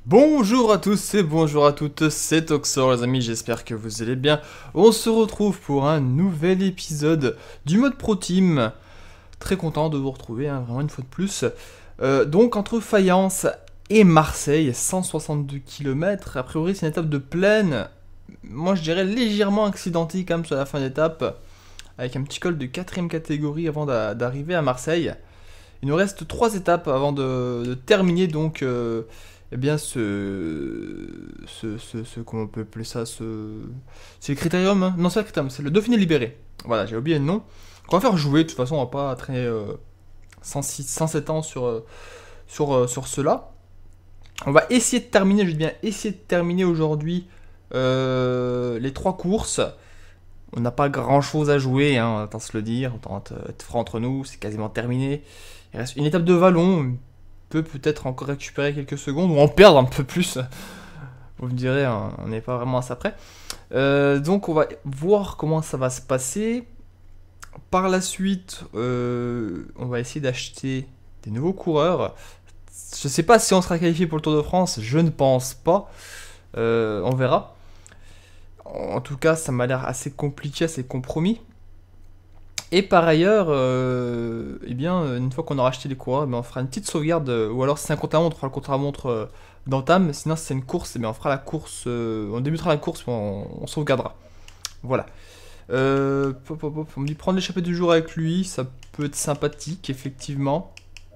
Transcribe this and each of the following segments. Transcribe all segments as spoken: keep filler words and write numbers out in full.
Bonjour à tous et bonjour à toutes, c'est Toxor les amis, j'espère que vous allez bien. On se retrouve pour un nouvel épisode du mode Pro Team. Très content de vous retrouver, hein, vraiment une fois de plus. Euh, donc entre Fayence et Marseille, cent soixante-deux kilomètres, a priori c'est une étape de plaine. Moi je dirais légèrement accidentée quand même sur la fin d'étape, avec un petit col de quatrième catégorie avant d'arriver à Marseille. Il nous reste trois étapes avant de, de terminer donc... Euh, eh bien, ce, ce, ce, ce, comment on peut appeler ça, ce, c'est le critérium, hein, non c'est le critérium, c'est le Dauphiné libéré. Voilà, j'ai oublié le nom. On va faire jouer, de toute façon, on va pas traîner euh, cent six, cent sept ans sur, euh, sur, euh, sur cela. On va essayer de terminer, je dis bien essayer de terminer aujourd'hui euh, les trois courses. On n'a pas grand chose à jouer, hein, on va se le dire, on tente être franc entre nous, c'est quasiment terminé. Il reste une étape de vallon. Peut peut-être encore récupérer quelques secondes ou en perdre un peu plus. Vous me direz, on n'est pas vraiment à ça près. Euh, donc on va voir comment ça va se passer. Par la suite, euh, on va essayer d'acheter des nouveaux coureurs. Je ne sais pas si on sera qualifié pour le Tour de France, je ne pense pas. Euh, on verra. En tout cas, ça m'a l'air assez compliqué, assez compromis. Et par ailleurs, euh, eh bien, une fois qu'on aura acheté les coureurs, eh bien, on fera une petite sauvegarde, euh, ou alors si c'est un compte à montre, on fera le compte à montre euh, d'entame, sinon si c'est une course, eh bien, on fera la course, euh, on débutera la course, on, on sauvegardera. Voilà. Euh, pop, pop, pop, on me dit prendre l'échappée du jour avec lui, ça peut être sympathique, effectivement.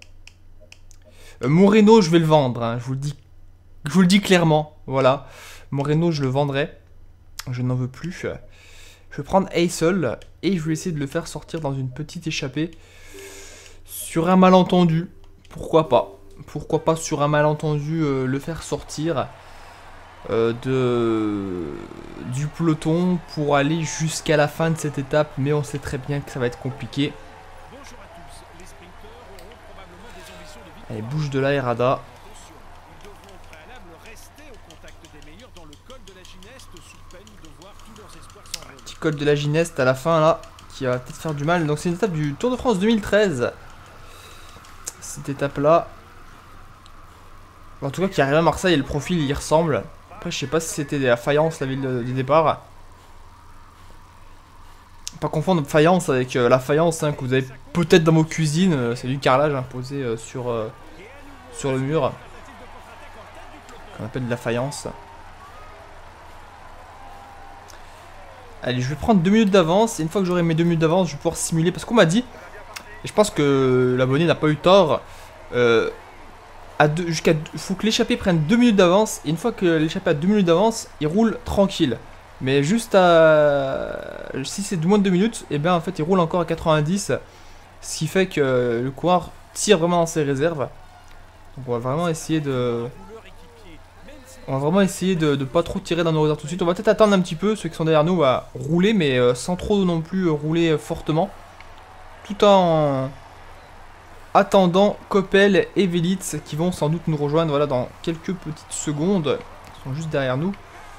Euh, Moreno, je vais le vendre, hein, je, vous le dis, je vous le dis clairement, voilà. Moreno, je le vendrai, je n'en veux plus. Je vais prendre Hassel et je vais essayer de le faire sortir dans une petite échappée. Sur un malentendu, pourquoi pas. Pourquoi pas sur un malentendu euh, le faire sortir euh, de, du peloton pour aller jusqu'à la fin de cette étape. Mais on sait très bien que ça va être compliqué. Allez, bouge de là, Errada. Petit col de la Gineste à la fin là, qui va peut-être faire du mal. Donc c'est une étape du Tour de France deux mille treize. Cette étape là. En tout cas qui arrive à Marseille et le profil il y ressemble. Après je sais pas si c'était la Fayence la ville de, du départ. Pas confondre Fayence avec euh, la faïence hein, que vous avez peut-être dans vos cuisines. Euh, c'est du carrelage hein, posé euh, sur, euh, sur le mur. Qu'on appelle de la faïence. Allez, je vais prendre deux minutes d'avance. Et une fois que j'aurai mes deux minutes d'avance, je vais pouvoir simuler. Parce qu'on m'a dit, et je pense que l'abonné n'a pas eu tort, euh, jusqu'à faut que l'échappée prenne deux minutes d'avance. Et une fois que l'échappée a deux minutes d'avance, il roule tranquille. Mais juste à... si c'est moins de deux minutes, et bien en fait il roule encore à quatre-vingt-dix. Ce qui fait que le coureur tire vraiment dans ses réserves. Donc on va vraiment essayer de... On va vraiment essayer de ne pas trop tirer dans nos réserves tout de suite. On va peut-être attendre un petit peu, ceux qui sont derrière nous, va rouler, mais euh, sans trop non plus rouler fortement. Tout en attendant Coppel et Velits qui vont sans doute nous rejoindre voilà, dans quelques petites secondes. Ils sont juste derrière nous.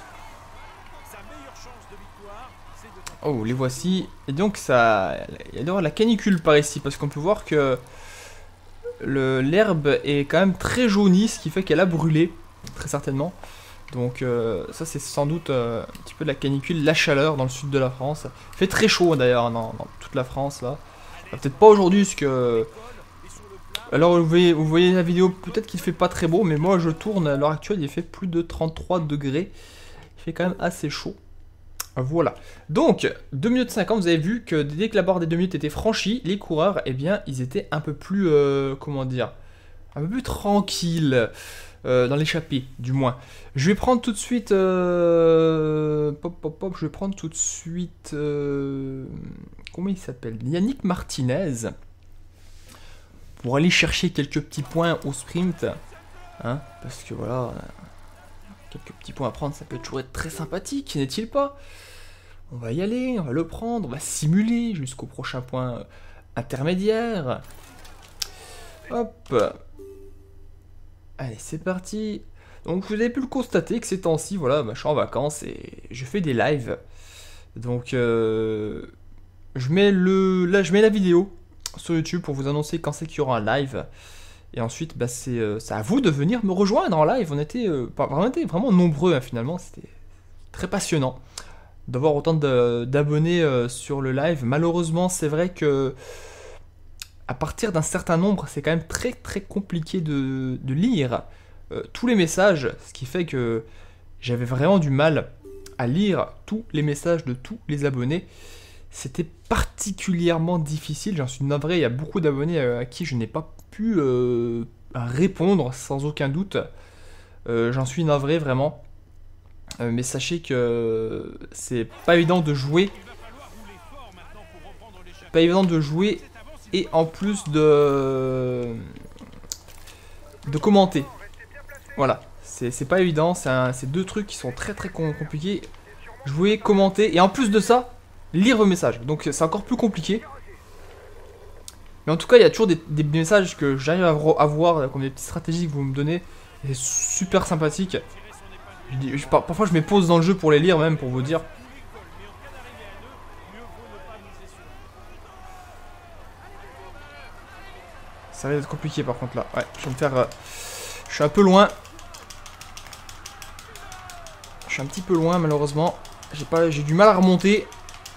Oh, les voici. Et donc, ça, il y a d'ailleurs la canicule par ici, parce qu'on peut voir que l'herbe est quand même très jaunie, ce qui fait qu'elle a brûlé. Très certainement. Donc euh, ça c'est sans doute euh, un petit peu de la canicule, la chaleur dans le sud de la France. Il fait très chaud d'ailleurs dans, dans toute la France là. Peut-être pas aujourd'hui parce que... Alors vous voyez, vous voyez la vidéo, peut-être qu'il fait pas très beau, mais moi je tourne à l'heure actuelle, il fait plus de trente-trois degrés. Il fait quand même assez chaud. Voilà. Donc, deux minutes cinquante, vous avez vu que dès que la barre des deux minutes était franchie, les coureurs, eh bien, ils étaient un peu plus, euh, comment dire, un peu plus tranquilles. Euh, dans l'échappée, du moins. Je vais prendre tout de suite... Euh, pop, pop, pop, je vais prendre tout de suite... Euh, comment il s'appelle? Yannick Martinez. Pour aller chercher quelques petits points au sprint. Hein, parce que voilà... Quelques petits points à prendre, ça peut toujours être très sympathique, n'est-il pas? On va y aller, on va le prendre, on va simuler jusqu'au prochain point intermédiaire. Hop. Allez, c'est parti. Donc, vous avez pu le constater que ces temps-ci, voilà, bah, je suis en vacances et je fais des lives. Donc, euh, je mets le, là, je mets la vidéo sur YouTube pour vous annoncer quand c'est qu'il y aura un live. Et ensuite, bah, c'est euh, à vous de venir me rejoindre en live. On était, euh, on était vraiment nombreux, hein, finalement. C'était très passionnant d'avoir autant d'abonnés euh, sur le live. Malheureusement, c'est vrai que à partir d'un certain nombre, c'est quand même très très compliqué de, de lire euh, tous les messages. Ce qui fait que j'avais vraiment du mal à lire tous les messages de tous les abonnés. C'était particulièrement difficile, j'en suis navré, il y a beaucoup d'abonnés à qui je n'ai pas pu euh, répondre sans aucun doute. Euh, j'en suis navré vraiment. Euh, mais sachez que c'est pas évident de jouer. Pas évident de jouer et en plus de, de commenter. Voilà, c'est pas évident, c'est deux trucs qui sont très très compliqués. Jouer, commenter et en plus de ça, lire vos messages. Donc c'est encore plus compliqué. Mais en tout cas, il y a toujours des, des messages que j'arrive à voir, comme des petites stratégies que vous me donnez. Et c'est super sympathique. Je dis, je, parfois je me pose dans le jeu pour les lire même, pour vous dire. Ça va être compliqué par contre là. Ouais, je vais me faire... Euh, je suis un peu loin. Je suis un petit peu loin malheureusement. J'ai pas, j'ai du mal à remonter.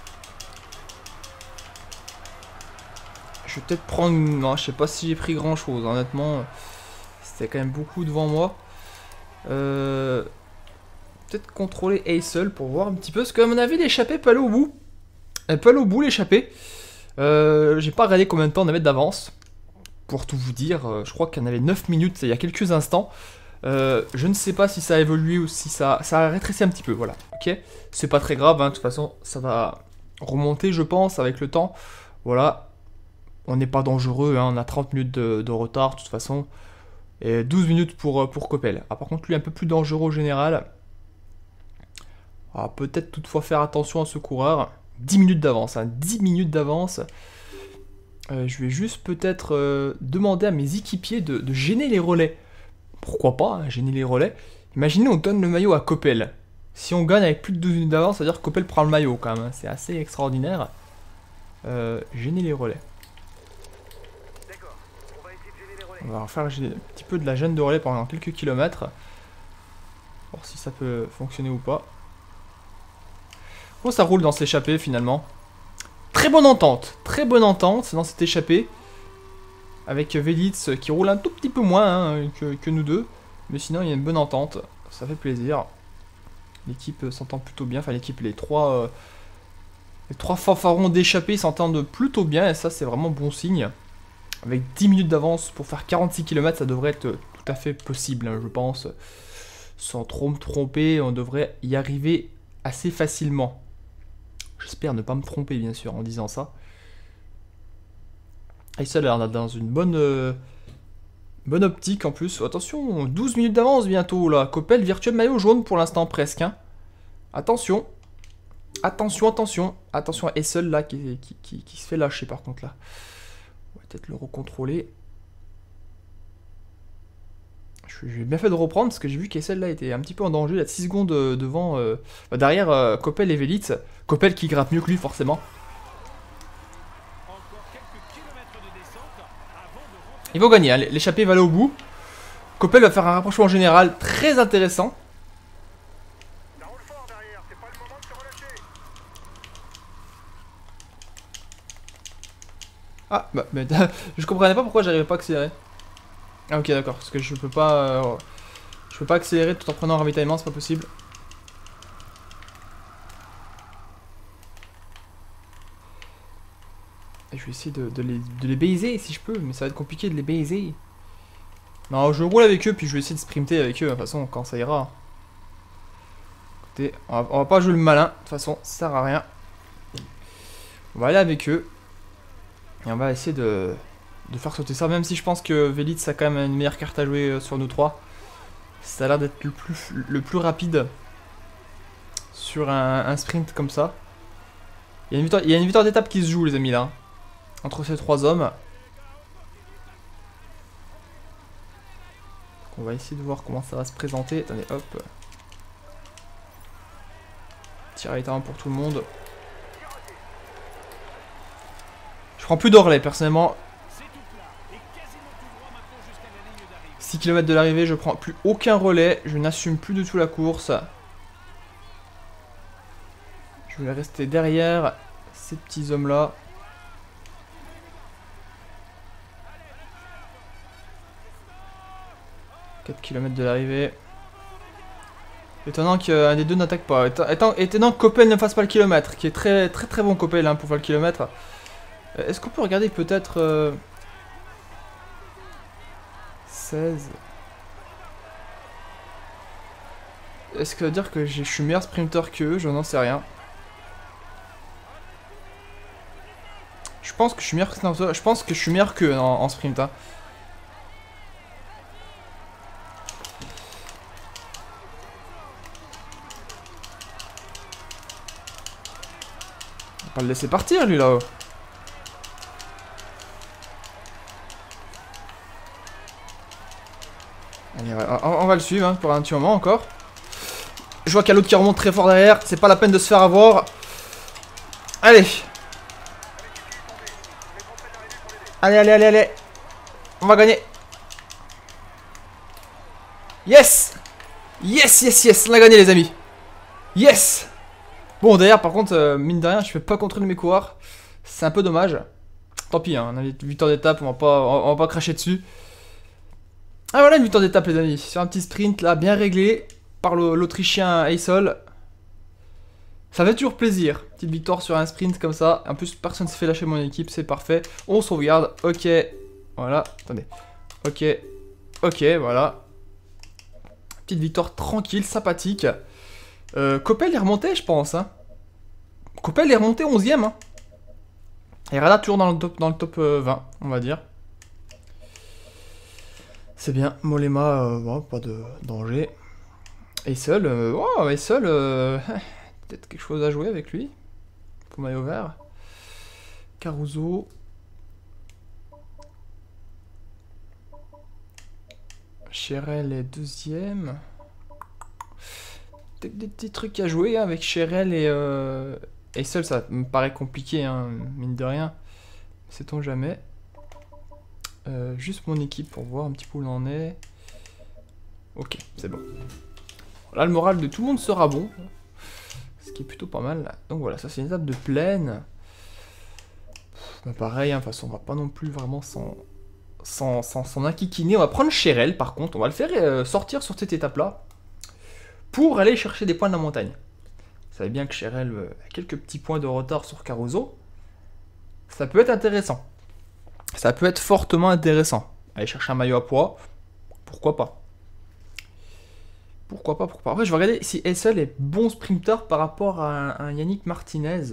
Je vais peut-être prendre... Non, je sais pas si j'ai pris grand chose, honnêtement. C'était quand même beaucoup devant moi. Euh... Peut-être contrôler A seul pour voir un petit peu. Parce que à mon avis, l'échappée peut aller au bout. Elle peut aller au bout, l'échappée. Euh, j'ai pas regardé combien de temps on avait d'avance. Pour tout vous dire, je crois qu'il y en avait neuf minutes il y a quelques instants. Euh, je ne sais pas si ça a évolué ou si ça, ça a rétréci un petit peu, voilà. Ok, c'est pas très grave, hein, de toute façon, ça va remonter, je pense, avec le temps. Voilà, on n'est pas dangereux, hein, on a trente minutes de, de retard, de toute façon. Et douze minutes pour, pour Coppel. Ah, par contre, lui, un peu plus dangereux au général. Ah, peut-être toutefois faire attention à ce coureur. dix minutes d'avance, hein, dix minutes d'avance. Euh, je vais juste peut-être euh, demander à mes équipiers de, de gêner les relais. Pourquoi pas, hein, gêner les relais. Imaginez on donne le maillot à Coppel. Si on gagne avec plus de douze minutes d'avance, ça veut dire que Coppel prend le maillot quand même. Hein. C'est assez extraordinaire. Euh, gêner les relais. On va faire un petit peu de la gêne de relais pendant quelques kilomètres. Voir si ça peut fonctionner ou pas. Bon, ça roule dans s'échapper finalement. Très bonne entente, très bonne entente dans cette échappée. Avec Velits qui roule un tout petit peu moins hein, que, que nous deux. Mais sinon il y a une bonne entente, ça fait plaisir. L'équipe s'entend plutôt bien, enfin l'équipe, les trois euh, les trois fanfarons d'échappée s'entendent plutôt bien. Et ça c'est vraiment bon signe. Avec dix minutes d'avance pour faire quarante-six kilomètres, ça devrait être tout à fait possible, hein, je pense. Sans trop me tromper, on devrait y arriver assez facilement. J'espère ne pas me tromper, bien sûr, en disant ça. Et ça a l'air dans une bonne, euh, bonne optique, en plus. Attention, douze minutes d'avance bientôt, là. Coppel, virtuel maillot jaune, pour l'instant, presque. Hein. Attention. Attention, attention. Attention à Essel, là, qui, qui, qui, qui se fait lâcher, par contre, là. On va peut-être le recontrôler. J'ai bien fait de reprendre, parce que j'ai vu qu'Essel, là, était un petit peu en danger. Il y a six secondes devant... Euh, bah, derrière euh, Coppel et Velits. Coppel qui gratte mieux que lui, forcément. Il va gagner, hein. L'échappée va aller au bout. Coppel va faire un rapprochement général très intéressant. Ah, bah, mais, je comprenais pas pourquoi j'arrivais pas à accélérer. Ah, ok, d'accord, parce que je peux pas... Euh, je peux pas accélérer tout en prenant un ravitaillement, c'est pas possible. Et je vais essayer de, de, les, de les baiser si je peux, mais ça va être compliqué de les baiser. Non, je roule avec eux, puis je vais essayer de sprinter avec eux, de toute façon, quand ça ira. Écoutez, on va, on va pas jouer le malin, de toute façon, ça sert à rien. On va aller avec eux. Et on va essayer de, de faire sauter ça, même si je pense que Velits a quand même une meilleure carte à jouer sur nous trois. Ça a l'air d'être le plus, le plus rapide sur un, un sprint comme ça. Il y a une victoire, il y a une victoire d'étape qui se joue, les amis, là. Entre ces trois hommes. On va essayer de voir comment ça va se présenter. Attendez, hop. Tir à éteindre pour tout le monde. Je prends plus d'Orlais, personnellement. six kilomètres de l'arrivée, je prends plus aucun relais. Je n'assume plus du tout la course. Je vais rester derrière ces petits hommes-là. quatre kilomètres de l'arrivée. Étonnant qu'un des deux n'attaque pas. Étonnant, étonnant que Coppel ne fasse pas le kilomètre. Qui est très très très bon Coppel hein, pour faire le kilomètre. Est-ce qu'on peut regarder peut-être... Euh... seize. Est-ce que ça veut dire que je suis meilleur sprinter qu'eux? Je n'en sais rien. Je pense que je suis meilleur que je pense que je suis meilleur qu'eux en, en sprint. Hein. On va pas le laisser partir lui là-haut. Allez, on, on va le suivre hein, pour un petit moment encore. Je vois qu'il y a l'autre qui remonte très fort derrière. C'est pas la peine de se faire avoir. Allez. Allez, allez, allez, allez. On va gagner. Yes. Yes, yes, yes. On a gagné les amis. Yes. Bon, d'ailleurs, par contre, euh, mine de rien, je fais pas contrôler mes coureurs. C'est un peu dommage. Tant pis, hein, on a huit heures d'étape. On va pas, on va pas cracher dessus. Ah voilà une huit heures d'étape les amis, sur un petit sprint là, bien réglé par l'Autrichien Eissel. Ça fait toujours plaisir, petite victoire sur un sprint comme ça. En plus personne ne s'est fait lâcher mon équipe, c'est parfait. On sauvegarde, ok, voilà, attendez. Ok, ok, voilà. Petite victoire tranquille, sympathique. Euh, Coppel est remonté je pense. Hein. Coppel est remonté onzième. Hein. Et Rada toujours dans le top, dans le top euh, vingt, on va dire. C'est bien, Mollema, euh, bon, pas de danger. Eissel, euh, oh, Eissel, euh, peut-être quelque chose à jouer avec lui. Pour maillot vert. Caruso. Cherel est deuxième. Peut-être des petits trucs à jouer hein, avec Cherel et euh, Eissel, ça me paraît compliqué, hein, mine de rien. Sait-on jamais. Euh, juste mon équipe pour voir un petit peu où on en est. Ok, c'est bon. Là, le moral de tout le monde sera bon. Ce qui est plutôt pas mal. Donc voilà, ça c'est une étape de plaine. Bah, pareil, hein, de toute façon, on va pas non plus vraiment s'en sans, sans, sans inquiquiner. On va prendre Cherel, par contre. On va le faire euh, sortir sur cette étape-là. Pour aller chercher des points de la montagne. Vous savez bien que Cherel euh, a quelques petits points de retard sur Caruso. Ça peut être intéressant. Ça peut être fortement intéressant. Aller chercher un maillot à poids, pourquoi pas. Pourquoi pas, pourquoi pas. Après, je vais regarder si Eissel est bon sprinter par rapport à un, un Yannick Martinez.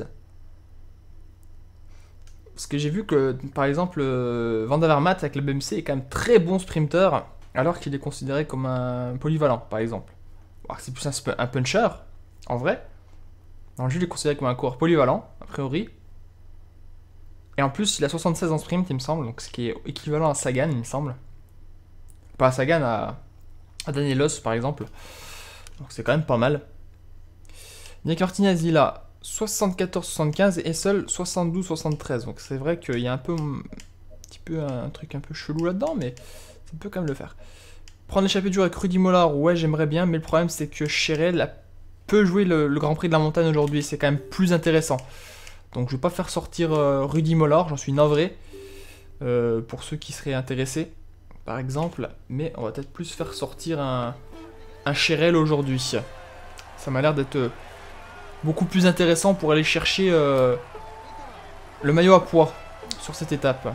Parce que j'ai vu que, par exemple, euh, Van der Avermaet avec le B M C est quand même très bon sprinter, alors qu'il est considéré comme un polyvalent, par exemple. C'est plus un, un puncher, en vrai. Alors, lui, il est considéré comme un coureur polyvalent, a priori. Et en plus, il a soixante-seize en sprint, il me semble, donc ce qui est équivalent à Sagan, il me semble. Pas à Sagan, à, à Danielos, par exemple. Donc c'est quand même pas mal. Yannick Martinez, il a soixante-quatorze soixante-quinze et Eissel soixante-douze soixante-treize. Donc c'est vrai qu'il y a un peu, un petit peu un truc un peu chelou là-dedans, mais ça peut quand même le faire. Prendre l'échappée du jour avec Rudy Mollard, ouais, j'aimerais bien, mais le problème c'est que Cherel a peu joué le, le Grand Prix de la Montagne aujourd'hui, c'est quand même plus intéressant. Donc je vais pas faire sortir euh, Rudy Mollard, j'en suis navré. Euh, pour ceux qui seraient intéressés, par exemple. Mais on va peut-être plus faire sortir un, un Cherel aujourd'hui. Ça m'a l'air d'être beaucoup plus intéressant pour aller chercher euh, le maillot à poids sur cette étape.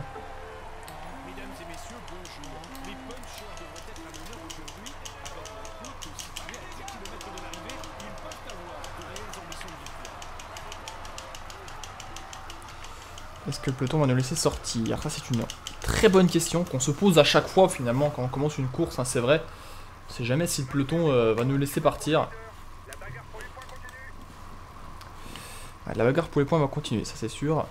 Est-ce que le peloton va nous laisser sortir? Ça c'est une très bonne question qu'on se pose à chaque fois finalement quand on commence une course, hein, c'est vrai. On sait jamais si le peloton euh, va nous laisser partir. Ouais, la bagarre pour les points va continuer, ça c'est sûr.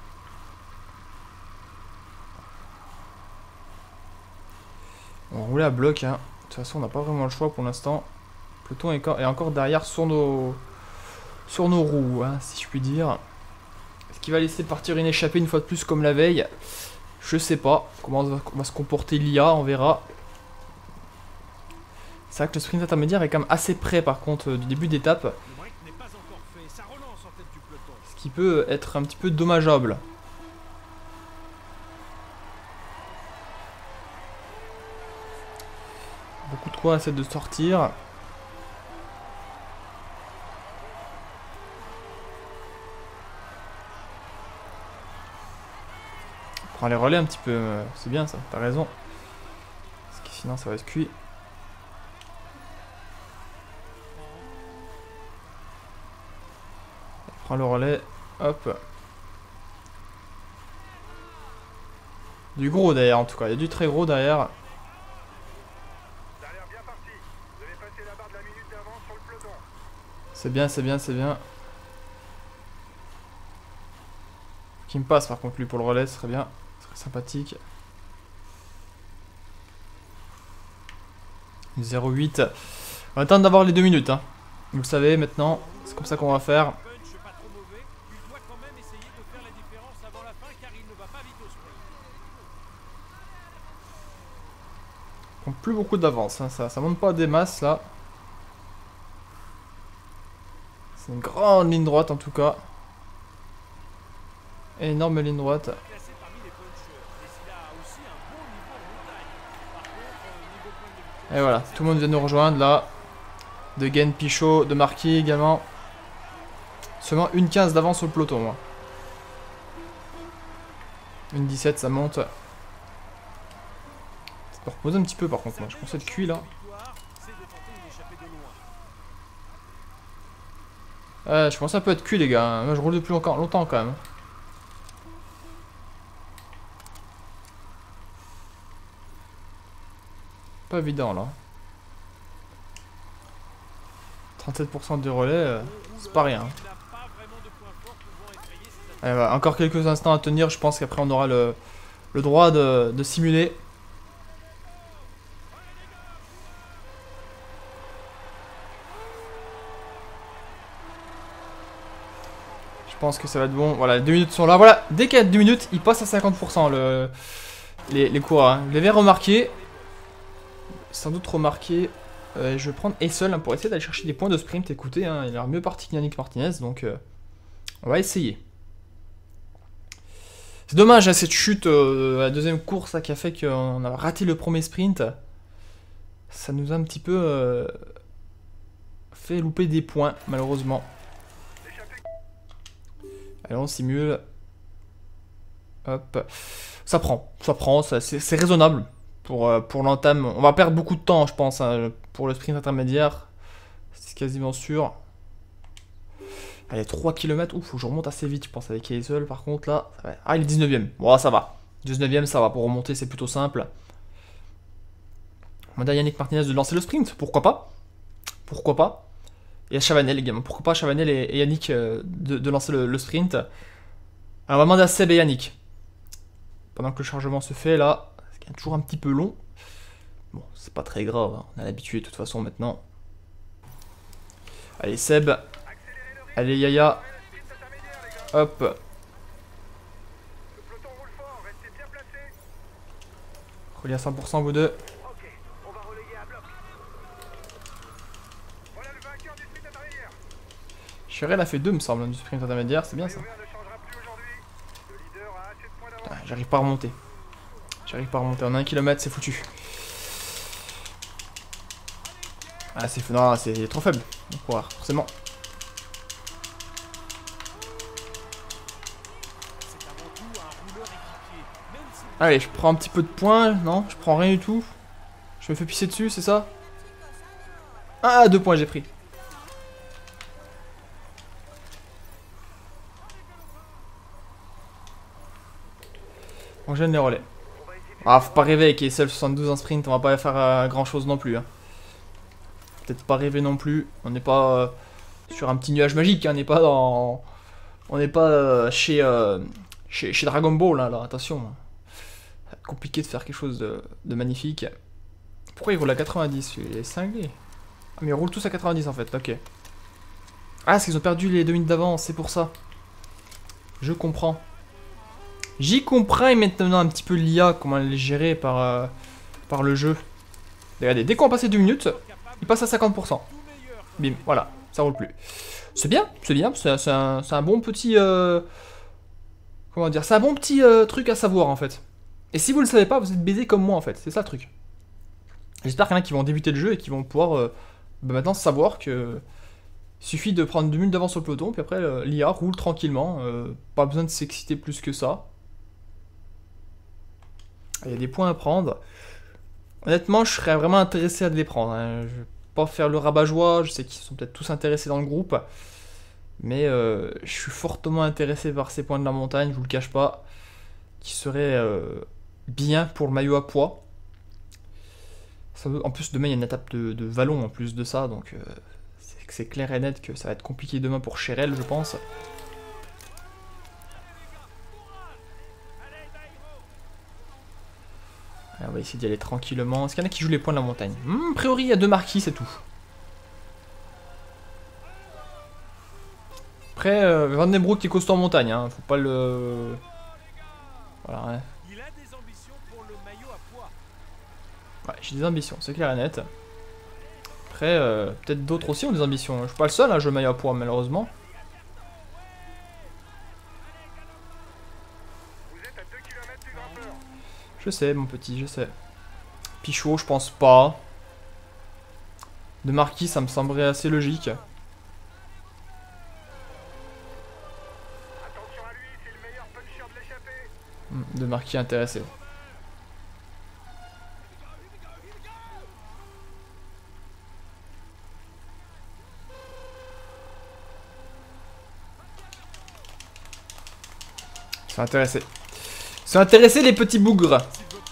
On va rouler à bloc, hein. De toute façon on n'a pas vraiment le choix pour l'instant. Le peloton est encore derrière sur nos, sur nos roues, hein, si je puis dire. Est-ce qu'il va laisser partir une échappée une fois de plus comme la veille? Je sais pas comment va se comporter l'I A, on verra. C'est vrai que le sprint intermédiaire est quand même assez près par contre du début d'étape. Ce qui peut être un petit peu dommageable. Beaucoup de quoi essaient de sortir. On prend les relais un petit peu, c'est bien ça, t'as raison. Parce que sinon ça va être cuit. On prend le relais, hop. Du gros derrière en tout cas, il y a du très gros derrière. C'est bien, c'est bien, c'est bien. Qui me passe par contre lui pour le relais, ce serait bien. Ce serait sympathique. zéro huit. On va attendre d'avoir les deux minutes. Hein. Vous le savez maintenant, c'est comme ça qu'on va faire. On prend plus beaucoup d'avance, hein. ça, ça monte pas des masses là. C'est une grande ligne droite en tout cas. Énorme ligne droite. Et voilà, tout le monde vient nous rejoindre là. De Gain, Pichot, de Marquis également. Seulement une quinze d'avance sur le peloton moi. Une dix-sept ça monte. Ça peut reposer un petit peu par contre moi. Je pense être cuit là. Ouais, je pense que ça peut être cuit les gars. Moi je roule depuis longtemps, longtemps quand même. Pas évident là. trente-sept pour cent de relais, euh, c'est pas rien. Allez, voilà, encore quelques instants à tenir, je pense qu'après on aura le, le droit de, de simuler. Je pense que ça va être bon. Voilà, les deux minutes sont là. Voilà, dès qu'il y a deux minutes, il passe à cinquante pour cent le, les, les coureurs. Hein. Je l'avais remarqué. Sans doute remarqué. Euh, je vais prendre Eissel hein, pour essayer d'aller chercher des points de sprint. Écoutez, hein, il a l'air mieux parti que Yannick Martinez. Donc, euh, on va essayer. C'est dommage, hein, cette chute euh, à la deuxième course là, qui a fait qu'on a raté le premier sprint. Ça nous a un petit peu euh, fait louper des points, malheureusement. Allez, on simule. Hop. Ça prend, ça prend, c'est raisonnable pour, euh, pour l'entame. On va perdre beaucoup de temps, je pense, hein, pour le sprint intermédiaire. C'est quasiment sûr. Allez, trois kilomètres. Ouf, faut que je remonte assez vite, je pense, avec Eissel. Par contre, là. Ça va... Ah, il est dix-neuvième. Bon, ça va. dix-neuvième, ça va. Pour remonter, c'est plutôt simple. On va dire à Yannick Martinez de lancer le sprint. Pourquoi pas? Pourquoi pas? Et à Chavanel également. Pourquoi pas Chavanel et, et Yannick euh, de, de lancer le, le sprint. Alors, on va demander à Seb et Yannick. Pendant que le chargement se fait, là. C'est toujours un petit peu long. Bon, c'est pas très grave. Hein. On a l'habitude de toute façon maintenant. Allez, Seb. Allez, Yaya. Hop. Relié à cent pour cent, vous deux. Cheryl a fait deux, me semble, du sprint intermédiaire. C'est bien ça. J'arrive pas à remonter. J'arrive pas à remonter. En un kilomètre, c'est foutu. Ah, c'est non, c'est trop faible. Donc, voir, forcément. Allez, je prends un petit peu de points. Non, je prends rien du tout. Je me fais pisser dessus, c'est ça? Ah, deux points j'ai pris. On gêne les relais. Ah, faut pas rêver avec Eissel soixante-douze en sprint, on va pas faire euh, grand chose non plus. Hein. Peut-être pas rêver non plus. On n'est pas euh, sur un petit nuage magique, hein. On n'est pas dans. On n'est pas euh, chez, euh, chez, chez Dragon Ball, là, là. Attention. C'est compliqué de faire quelque chose de, de magnifique. Pourquoi il roule à quatre-vingt-dix? Il est cinglé. Ah, mais ils roulent tous à quatre-vingt-dix en fait, ok. Ah, parce qu'ils ont perdu les deux minutes d'avance, c'est pour ça. Je comprends. J'y comprends maintenant un petit peu l'I A, comment elle est gérée par, euh, par le jeu. Regardez, dès qu'on a passé deux minutes, Il passe à cinquante pour cent. Bim, voilà, ça roule plus. C'est bien, c'est bien, c'est un, un bon petit... Euh... Comment dire, c'est un bon petit euh, truc à savoir en fait. Et si vous le savez pas, vous êtes baisé comme moi en fait, c'est ça le truc. J'espère qu'il y en a qui vont débuter le jeu et qui vont pouvoir euh, bah, maintenant savoir que... Il suffit de prendre deux minutes d'avance sur le peloton, puis après euh, l'I A roule tranquillement, euh, pas besoin de s'exciter plus que ça. Il y a des points à prendre. Honnêtement, je serais vraiment intéressé à les prendre. Hein. Je vais pas faire le rabat-joie, je sais qu'ils sont peut-être tous intéressés dans le groupe. Mais euh, je suis fortement intéressé par ces points de la montagne, je vous le cache pas. Qui seraient euh, bien pour le maillot à poids. Ça, en plus, demain il y a une étape de, de vallon en plus de ça, donc... Euh, c'est clair et net que ça va être compliqué demain pour Cherel, je pense. Alors, on va essayer d'y aller tranquillement. Est-ce qu'il y en a qui jouent les points de la montagne? hmm, A priori, il y a deux marquis, c'est tout. Après, euh, Van den Broek qui est costaud en montagne, hein. Faut pas le... Voilà, ouais. Ouais, j'ai des ambitions, c'est clair et net. Après, euh, peut-être d'autres aussi ont des ambitions. Je suis pas le seul à jouer maillot à poids, malheureusement. Je sais, mon petit, je sais. Pichot, je pense pas. De Marquis, ça me semblerait assez logique. De Marquis intéressé. C'est intéressé. C'est intéressé les petits bougres.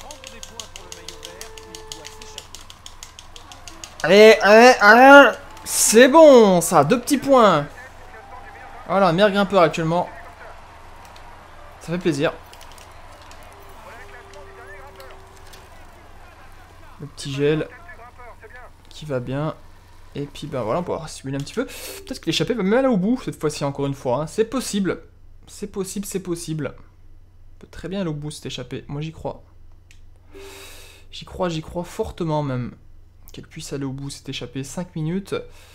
Allez, allez, allez. C'est bon, ça, deux petits points. Voilà, meilleur grimpeur actuellement. Ça fait plaisir. Le petit gel qui va bien. Et puis ben voilà, on va simuler un petit peu. Peut-être que l'échappée va même aller au bout cette fois-ci, encore une fois. Hein. C'est possible. C'est possible, c'est possible. On peut très bien aller au bout cette échappée. Moi j'y crois. J'y crois, j'y crois fortement même. Qu'elle puisse aller au bout cette échappée. cinq minutes.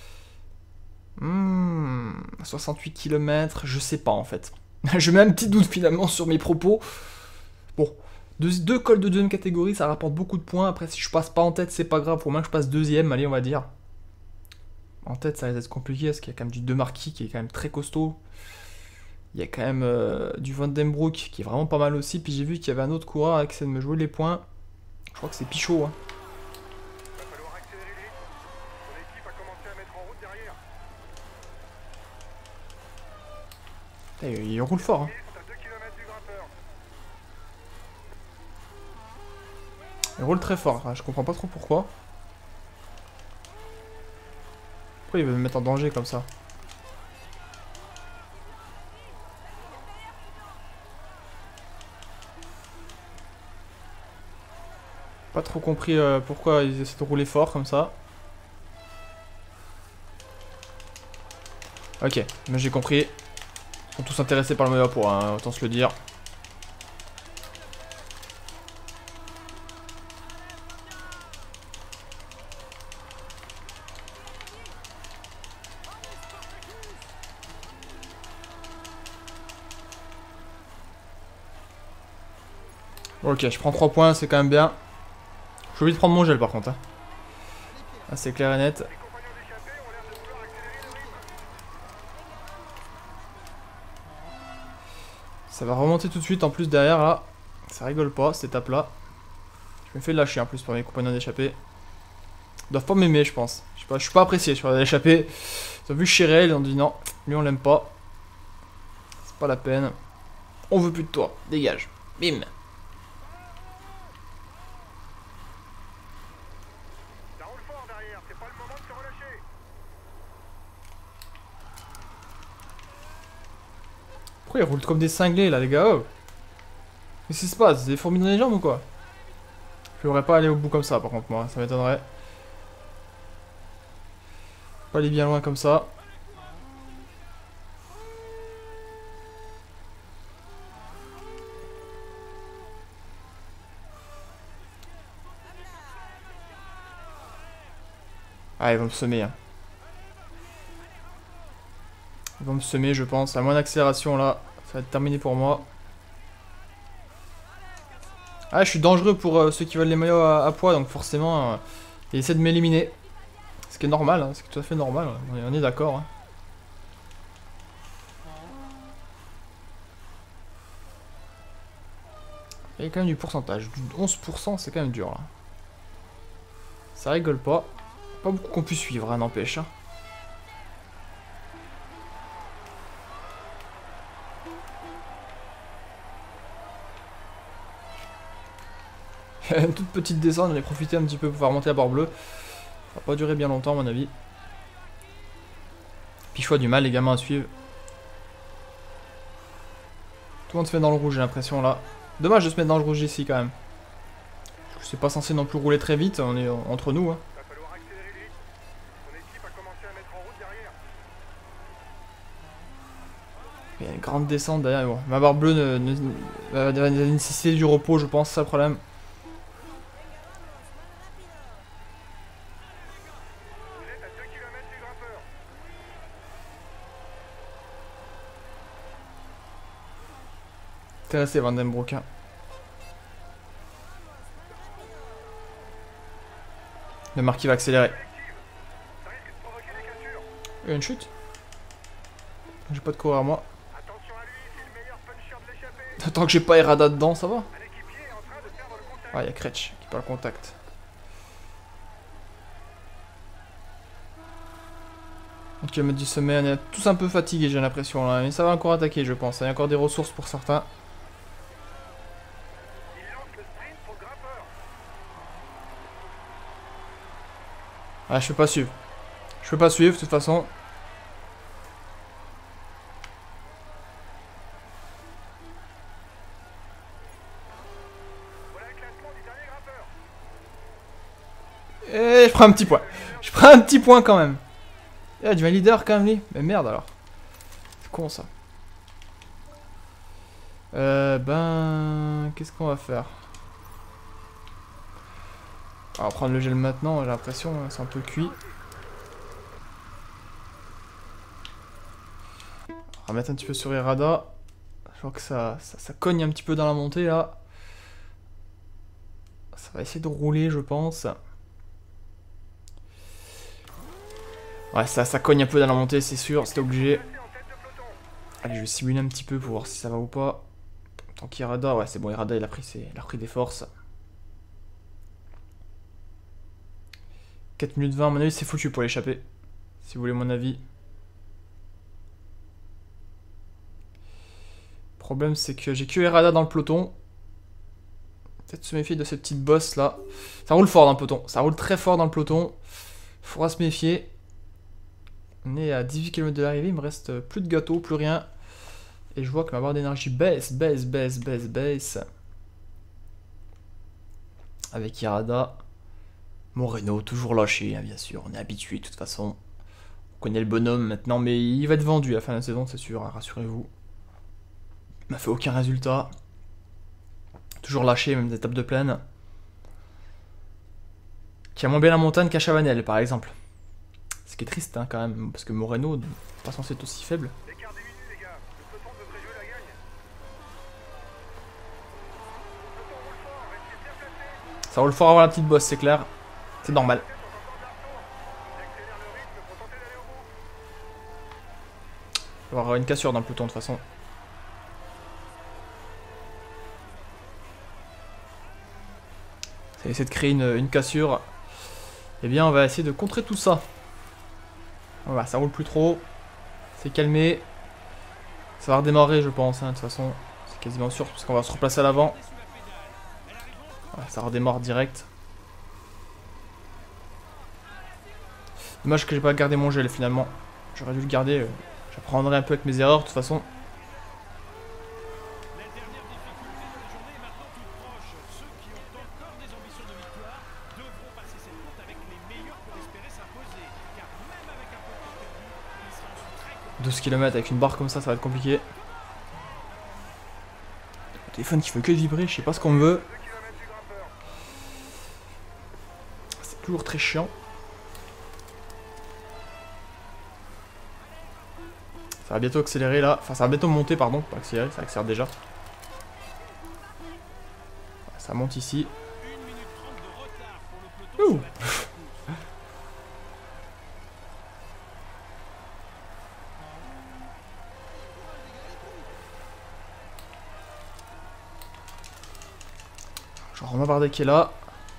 Hmm, soixante-huit kilomètres, je sais pas en fait. Je mets un petit doute finalement sur mes propos. Bon, deux, deux cols de deuxième catégorie, ça rapporte beaucoup de points. Après, si je passe pas en tête, c'est pas grave. Pour moi, que je passe deuxième, allez, on va dire. En tête, ça risque d'être compliqué parce qu'il y a quand même du De Marquis qui est quand même très costaud. Il y a quand même euh, du Van den Broek qui est vraiment pas mal aussi. Puis j'ai vu qu'il y avait un autre coureur qui essaie de me jouer les points. Je crois que c'est Pichot. Hein. Il roule fort. Hein. Il roule très fort. Enfin, je comprends pas trop pourquoi. Pourquoi il veut me mettre en danger comme ça? Pas trop compris euh, pourquoi ils essaient de rouler fort comme ça. Ok, mais j'ai compris. Ils sont tous intéressés par le maillot à poids, hein, autant se le dire. Ok, je prends trois points, c'est quand même bien. J'ai oublié de prendre mon gel par contre. Hein. Ah, c'est clair et net. Ça va remonter tout de suite en plus derrière là. Ça rigole pas cette étape là. Je me fais lâcher en plus par mes compagnons d'échappée. Ils doivent pas m'aimer je pense. Je sais pas, je suis pas apprécié sur l'échappée. Ils ont vu Cherel, ils ont dit non, lui on l'aime pas. C'est pas la peine. On veut plus de toi, dégage. Bim. Pourquoi ils roulent comme des cinglés là les gars? Oh. Qu'est-ce qui se passe? C'est des fourmis dans les jambes ou quoi? Je devrais pas aller au bout comme ça par contre moi, ça m'étonnerait. Pas aller bien loin comme ça. Ah, ils vont me semer. Hein. Ils vont me semer, je pense. À moins d'accélération, là, ça va être terminé pour moi. Ah, je suis dangereux pour euh, ceux qui veulent les maillots à, à poids, donc forcément, euh, ils essaient de m'éliminer. Ce qui est normal, hein, c'est tout à fait normal, on est, on est d'accord. Hein. Il y a quand même du pourcentage. onze pour cent, c'est quand même dur, là. Ça rigole pas. Pas beaucoup qu'on puisse suivre, hein, n'empêche. Hein. Une toute petite descente, j'en ai profité un petit peu pour pouvoir monter à bord bleu. Ça va pas durer bien longtemps, à mon avis. Puis je vois du mal, les gamins, à suivre. Tout le monde se met dans le rouge, j'ai l'impression, là. Dommage de se mettre dans le rouge ici, quand même. C'est pas censé non plus rouler très vite, on est entre nous. Hein. Il y a une grande descente derrière. Bon, ma barre bleue ne, ne, ne, va nécessiter du repos, je pense, c'est ça le problème. Intéressé, Van Den Broek. Le marquis va accélérer. Il y a une chute. J'ai pas de courir à moi. Tant que j'ai pas Errada dedans, ça va. Ah, il y a Kretsch qui parle contact. un kilomètre du sommet, on est tous un peu fatigués, j'ai l'impression là. Mais ça va encore attaquer, je pense. Il y a encore des ressources pour certains. Ah, je peux pas suivre. Je peux pas suivre, de toute façon. Et je prends un petit point. Je prends un petit point quand même. Il a du leader quand même, lui. Mais merde alors. C'est con ça. Euh, ben... Qu'est-ce qu'on va faire? On va prendre le gel maintenant, j'ai l'impression. Hein, c'est un peu cuit. On va mettre un petit peu sur Errada. Je vois que ça, ça, ça cogne un petit peu dans la montée là. Ça va essayer de rouler, je pense. Ouais, ça, ça cogne un peu dans la montée, c'est sûr, c'était obligé. Allez, je vais simuler un petit peu pour voir si ça va ou pas. Tant qu'Errada, ouais, c'est bon, Errada il a pris, ses, il a pris des forces. quatre minutes vingt, à mon avis, c'est foutu pour l'échapper. Si vous voulez mon avis. Le problème, c'est que j'ai que Errada dans le peloton. Peut-être se méfier de cette petite bosse là. Ça roule fort dans le peloton. Ça roule très fort dans le peloton. Faudra se méfier. On est à dix-huit kilomètres de l'arrivée. Il me reste plus de gâteau, plus rien. Et je vois que ma barre d'énergie baisse, baisse, baisse, baisse, baisse. Avec Errada. Moreno, toujours lâché, hein, bien sûr. On est habitué de toute façon. On connaît le bonhomme maintenant. Mais il va être vendu à la fin de la saison, c'est sûr. Hein, rassurez-vous. Il m'a fait aucun résultat. Toujours lâché, même des étapes de plaine. Qui a moins bien la montagne qu'à Chavanel, par exemple. Ce qui est triste, hein, quand même, parce que Moreno n'est pas censé être aussi faible. Ça roule fort avant la petite bosse, c'est clair. C'est normal. Il va y avoir une cassure dans le peloton, de toute façon. Ça essaie de créer une, une cassure. Eh bien, on va essayer de contrer tout ça. Voilà, ça roule plus trop. C'est calmé. Ça va redémarrer, je pense. Hein, de toute façon, c'est quasiment sûr parce qu'on va se replacer à l'avant. Voilà, ça redémarre direct. Dommage que j'ai pas gardé mon gel finalement. J'aurais dû le garder. J'apprendrai un peu avec mes erreurs de toute façon. douze kilomètres avec une barre comme ça, ça va être compliqué. Le téléphone qui fait que vibrer, je sais pas ce qu'on veut. C'est toujours très chiant. Ça va bientôt accélérer là. Enfin, ça va bientôt monter, pardon. Pas accélérer, ça accélère déjà. Ça monte ici. Ouh. Genre, on va barder qui est là.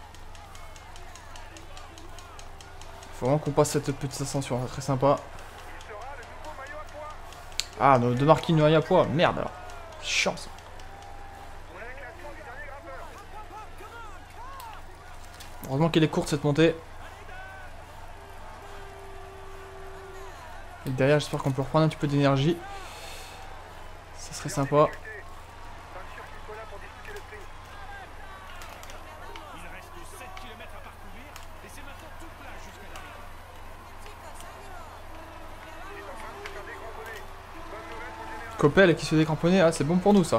Faut vraiment qu'on passe cette petite ascension, c'est très sympa. Ah, nos deux marquis noyés à poids. Merde alors. Chance. Heureusement qu'elle est courte cette montée. Et derrière, j'espère qu'on peut reprendre un petit peu d'énergie. Ça serait sympa. Coppel qui se décramponnait, ah c'est bon pour nous ça.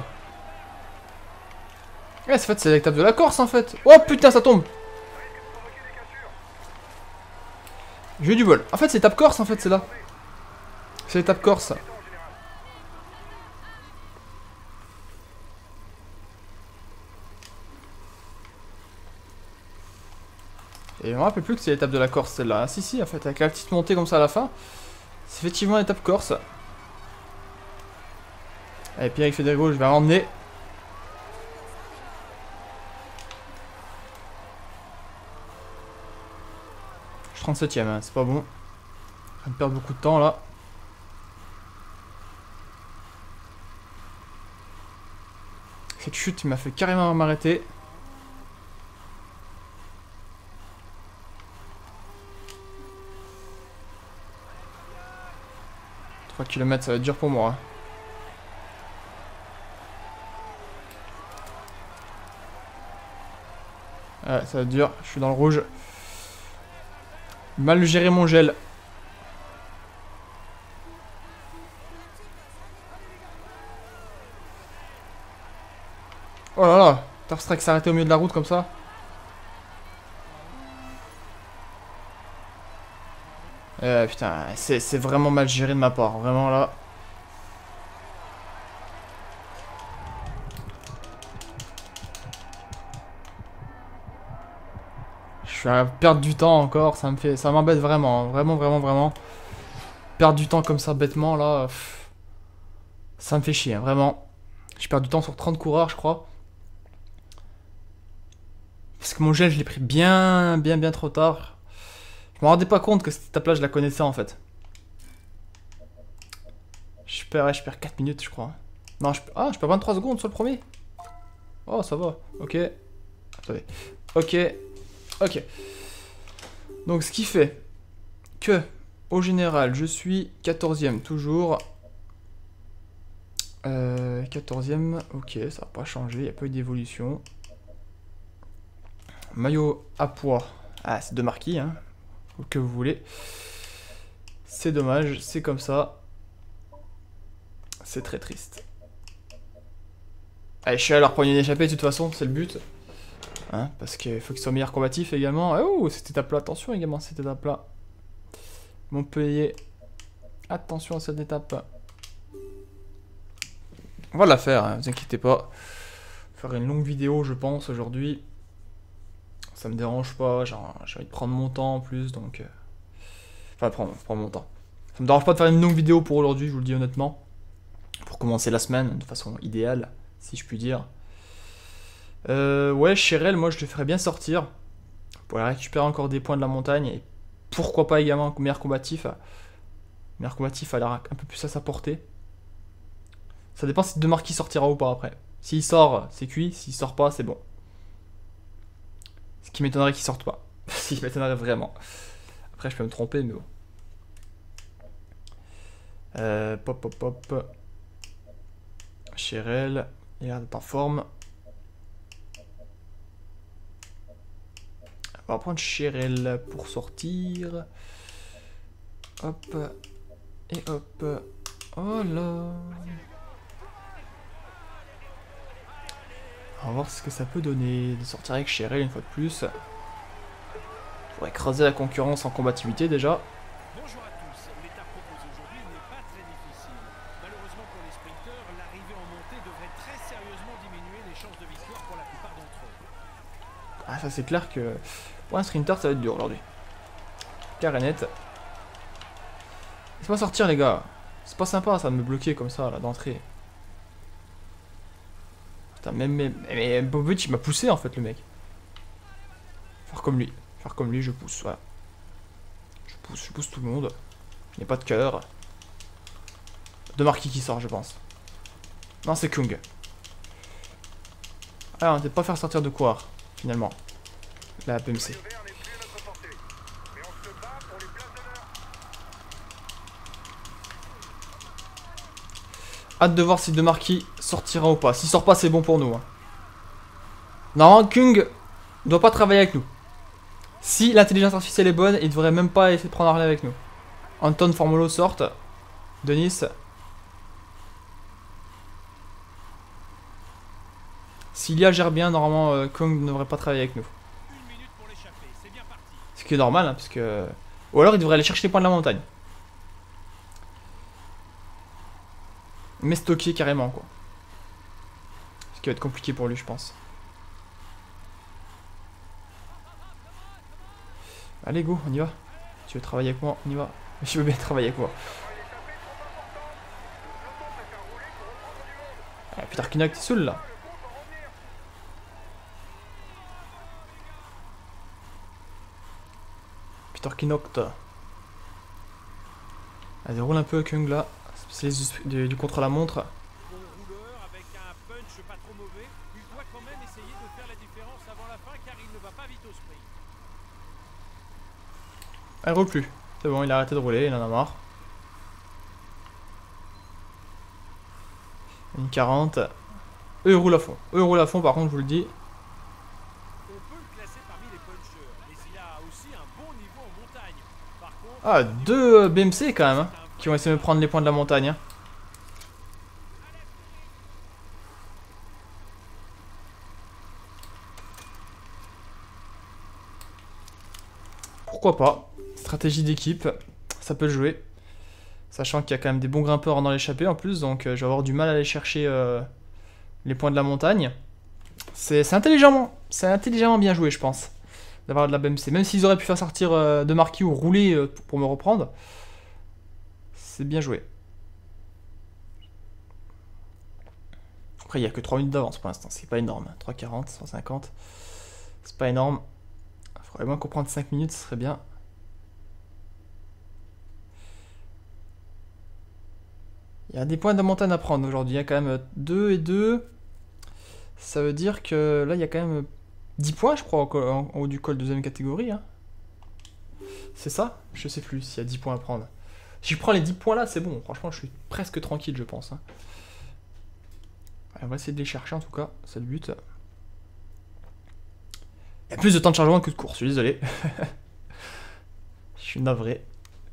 Ouais, c'est fait, c'est l'étape de la Corse en fait. Oh putain, ça tombe. J'ai eu du bol. En fait, c'est l'étape Corse en fait, c'est là. C'est l'étape Corse. Et je me rappelle plus que c'est l'étape de la Corse celle-là. Ah, si, si, en fait, avec la petite montée comme ça à la fin. C'est effectivement l'étape Corse. Allez, Pierre Federico, je vais l'emmener. Je suis trente-septième, hein, c'est pas bon. Je vais perdre beaucoup de temps là. Cette chute, il m'a fait carrément m'arrêter. trois kilomètres, ça va être dur pour moi. Hein. Ouais, ça va être dur, je suis dans le rouge. Mal gérer mon gel. Oh là là, Starstrike s'est arrêté au milieu de la route comme ça. Euh, putain, c'est vraiment mal géré de ma part, vraiment là. Je vais perdre du temps encore, ça me fait, ça m'embête vraiment, vraiment, vraiment, vraiment. Perdre du temps comme ça bêtement là, pff, ça me fait chier, hein, vraiment. Je perds du temps sur trente coureurs, je crois. Parce que mon gel, je l'ai pris bien, bien, bien trop tard. Je me rendais pas compte que cette étape-là, je la connaissais en fait. Je perds, ouais, je perds quatre minutes, je crois. Non, je perds, ah, je perds vingt-trois secondes sur le premier. Oh, ça va, ok. Attendez, ok. Ok. Donc ce qui fait que, au général, je suis quatorzième toujours. Euh, quatorzième, ok, ça n'a pas changé, il n'y a pas eu d'évolution. Maillot à poids. Ah, c'est de marquis, hein. Que vous voulez. C'est dommage, c'est comme ça. C'est très triste. Allez, je suis à leur prendre une échappée de toute façon, c'est le but. Hein, parce qu'il faut qu'ils soient meilleurs combatifs également. Oh, cette étape-là, attention également, cette étape-là. Montpellier, attention à cette étape. On va la faire, hein, vous inquiétez pas. Faire une longue vidéo, je pense, aujourd'hui. Ça me dérange pas, j'ai envie de prendre mon temps en plus, donc... Euh... Enfin, prendre, prendre mon temps. Ça me dérange pas de faire une longue vidéo pour aujourd'hui, je vous le dis honnêtement. Pour commencer la semaine, de façon idéale, si je puis dire. Euh, ouais, Chérel, moi je le ferais bien sortir pour aller récupérer encore des points de la montagne et pourquoi pas également meilleur combatif. Meilleur combatif a l'air un peu plus à sa portée. Ça dépend si De Marquis sortira ou pas après. S'il sort, c'est cuit, s'il sort pas, c'est bon. Ce qui m'étonnerait qu'il sorte pas. S'il m'étonnerait vraiment. Après, je peux me tromper, mais bon. Euh, pop, pop, pop. Chérel, il a l'air d'être en forme. On va prendre Chérel pour sortir. Hop. Et hop. Oh là. On va voir ce que ça peut donner de sortir avec Chérel une fois de plus. Pour écraser la concurrence en combativité déjà. Bonjour à tous. L'étape proposée aujourd'hui n'est pas très difficile. sprinteurs, l'arrivée en montée devrait très sérieusement diminuer les chances de victoire pour la plupart d'entre eux. Ah, ça c'est clair que pour un sprinter ça va être dur aujourd'hui. Carré net. Laisse-moi sortir les gars. C'est pas sympa ça de me bloquer comme ça là d'entrée. Putain, même, même mais Bobic il m'a poussé en fait le mec. Faire comme lui. Faire comme lui, je pousse, voilà. Je pousse, je pousse tout le monde. Il n'y a pas de cœur. De Marquis qui sort, je pense. Non, c'est Kung. Ah, on ne peut pas faire sortir de courir, finalement. La P M C. Hâte de voir si De Marquis sortira ou pas. S'il sort pas, c'est bon pour nous. Hein. Non, Kung ne doit pas travailler avec nous. Si l'intelligence artificielle est bonne, il devrait même pas essayer de prendre un relais avec nous. Anton Formolo sorte. Denis. Si l'I A gère bien, normalement, euh, Kung ne devrait pas travailler avec nous. Ce qui est normal, hein, parce que... Ou alors il devrait aller chercher les points de la montagne. Mais stocker carrément, quoi. Ce qui va être compliqué pour lui, je pense. Allez, go, on y va. Tu veux travailler avec moi, on y va. Je veux bien travailler avec moi. Ah, Peter Kinnock, t'es seul là. Peter Kinnock. Allez, roule un peu, Kung là. Spécialiste du, du contre-la-montre. Bon rouleur avec un punch pas trop mauvais, il doit quand même essayer de faire la différence avant la fin car il ne va pas vite au sprint. Ah, il roule plus. C'est bon, il a arrêté de rouler, il en a marre. Une quarante. Eux, ils roulent à fond. Eux, ils roulent à fond, par contre, je vous le dis. On peut le classer parmi les punchers, mais il a aussi un bon niveau en montagne. Par contre, Ah, deux B M C quand même, hein, qui vont essayer de me prendre les points de la montagne. Hein. Pourquoi pas? Stratégie d'équipe, ça peut jouer. Sachant qu'il y a quand même des bons grimpeurs dans l'échappée en plus, donc euh, je vais avoir du mal à aller chercher euh, les points de la montagne. C'est intelligemment, c'est intelligemment bien joué, je pense, d'avoir de la B M C. Même s'ils auraient pu faire sortir euh, de Marquis ou rouler euh, pour me reprendre, c'est bien joué. Après, il n'y a que trois minutes d'avance pour l'instant, c'est pas énorme. trois quarante, cent cinquante, c'est pas énorme. Il faudrait moins qu'on prenne cinq minutes, ce serait bien. Il y a des points de la montagne à prendre aujourd'hui, il y a quand même deux et deux. Ça veut dire que là, il y a quand même dix points, je crois, en haut du col deuxième catégorie. Hein. C'est ça? Je sais plus s'il y a dix points à prendre. Si je prends les dix points là, c'est bon. Franchement, je suis presque tranquille, je pense. Hein. On va essayer de les chercher en tout cas, c'est le but. Il y a plus de temps de chargement que de course, je suis désolé. Je suis navré.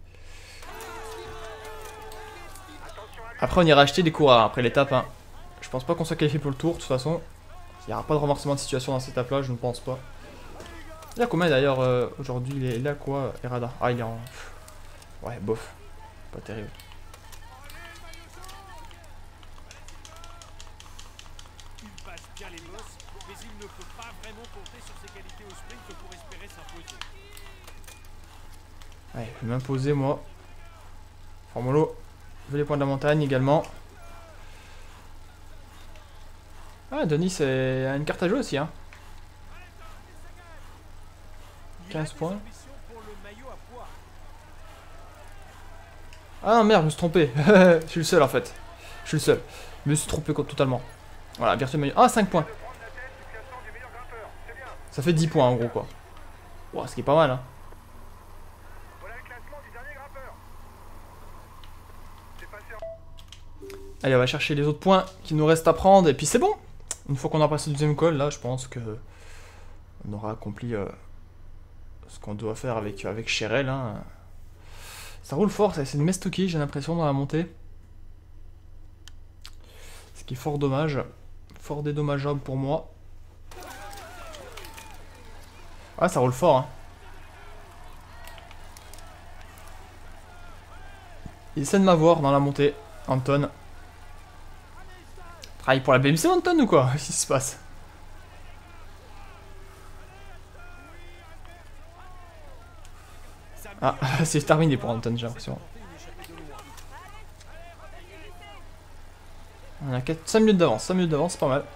Après, on ira acheter des coureurs après l'étape. Hein. Je pense pas qu'on soit qualifié pour le tour, de toute façon. Il n'y aura pas de renversement de situation dans cette étape-là, je ne pense pas. Il y a combien d'ailleurs euh, aujourd'hui? Il est là quoi, Errada? Ah, il est en. Ouais, bof. Pas terrible. il passe bien les bosses, mais il ne peut pas vraiment compter sur ses qualités au sprint pour espérer s'imposer. Ouais, je vais m'imposer moi. Formolo. Je veux les points de la montagne également. Ah, Denis a une carte à jouer aussi, hein. quinze points. Ah non, merde, je me suis trompé. Je suis le seul en fait. Je suis le seul. Je me suis trompé totalement. Voilà, Virtual Maillot. Ah, cinq points. Ça fait dix points en gros, quoi. Wow, ce qui est pas mal, hein. Allez, on va chercher les autres points qui nous restent à prendre. Et puis c'est bon. Une fois qu'on a passé le deuxième col, là, je pense que on aura accompli euh, ce qu'on doit faire avec, avec Cheryl. Hein. Ça roule fort, ça essaie de m'estoquer, j'ai l'impression, dans la montée. Ce qui est fort dommage. Fort dédommageable pour moi. Ah, ça roule fort, hein. Il essaie de m'avoir dans la montée, Anton. Travaille pour la B M C Anton ou quoi? Qu'est-ce qui se passe? Ah, c'est terminé pour Anton, j'ai l'impression. On a cinq minutes d'avance, cinq minutes d'avance, c'est pas mal.